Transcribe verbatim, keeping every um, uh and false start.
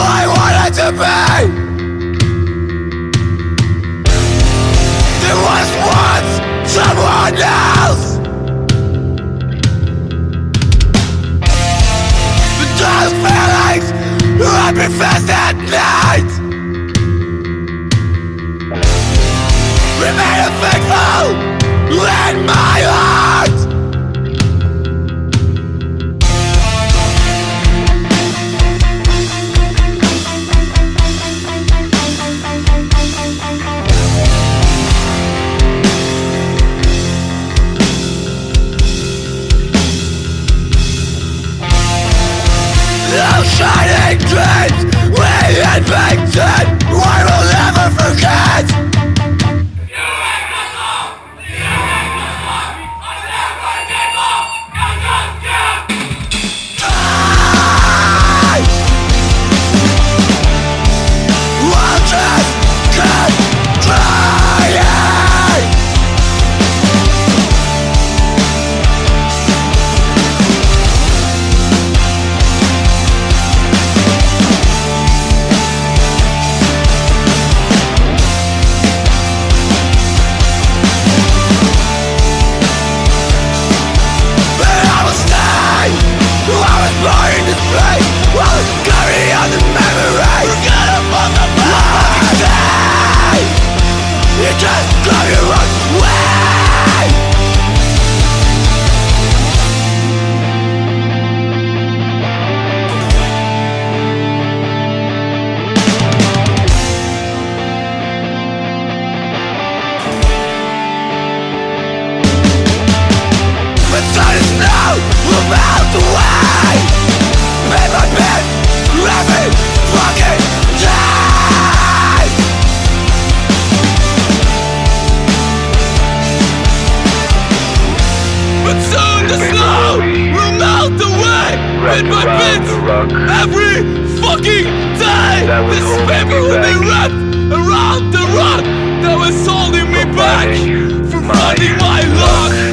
I wanted to be. There was once someone else. But those feelings I've been fast at night remain faithful in my heart. Those shining dreams we invented, we will never forget. Just go your own way. But sun is now about the way. Made my bed every fucking day. But soon the snow will melt away bit by bit every fucking day. This paper will be wrapped around the rock that was holding me back from finding my luck.